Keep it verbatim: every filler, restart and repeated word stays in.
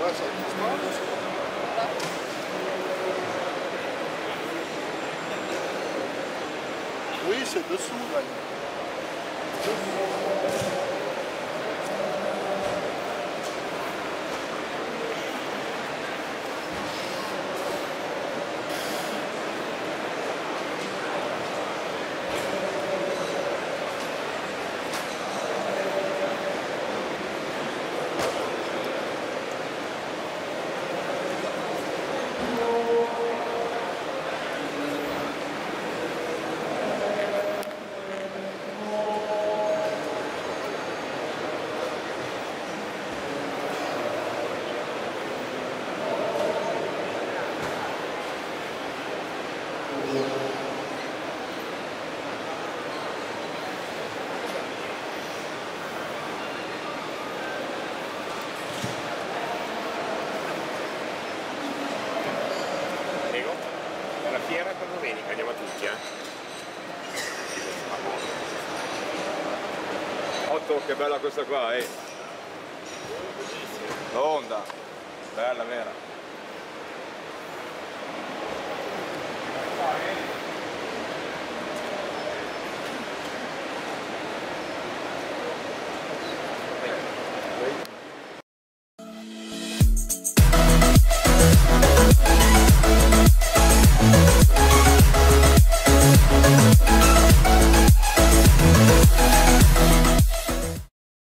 Oui, c'est dessous, là. Prego, per la fiera per domenica andiamo a tutti, eh? Otto, che bella questa qua, eh! Honda, bella vera.